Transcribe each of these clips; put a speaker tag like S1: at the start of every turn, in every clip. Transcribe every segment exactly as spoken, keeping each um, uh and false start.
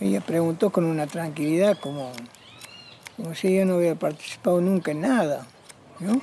S1: Ella preguntó con una tranquilidad como, como si ella no hubiera participado nunca en nada, ¿no?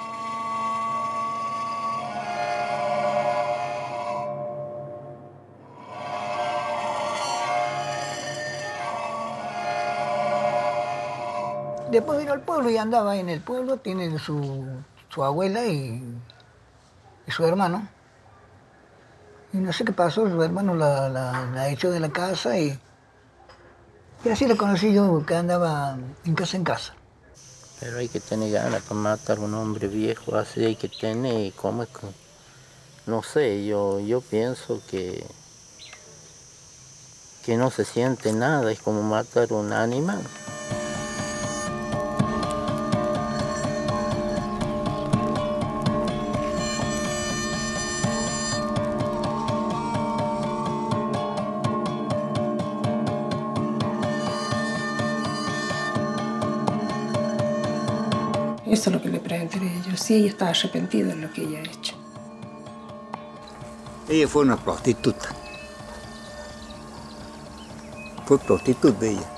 S1: Después vino al pueblo y andaba ahí en el pueblo, tiene su, su abuela y, y su hermano. Y no sé qué pasó, su hermano la, la, la echó de la casa y, y así la conocí yo, que andaba en casa en casa.
S2: Pero hay que tener ganas para matar a un hombre viejo, así hay que tener, ¿cómo es que? No sé, yo, yo pienso que, que no se siente nada, es como matar a un animal.
S3: Eso es lo que le preguntaré a ellos, si ella está arrepentida de lo que ella ha hecho.
S4: Ella fue una prostituta. Fue prostituta ella.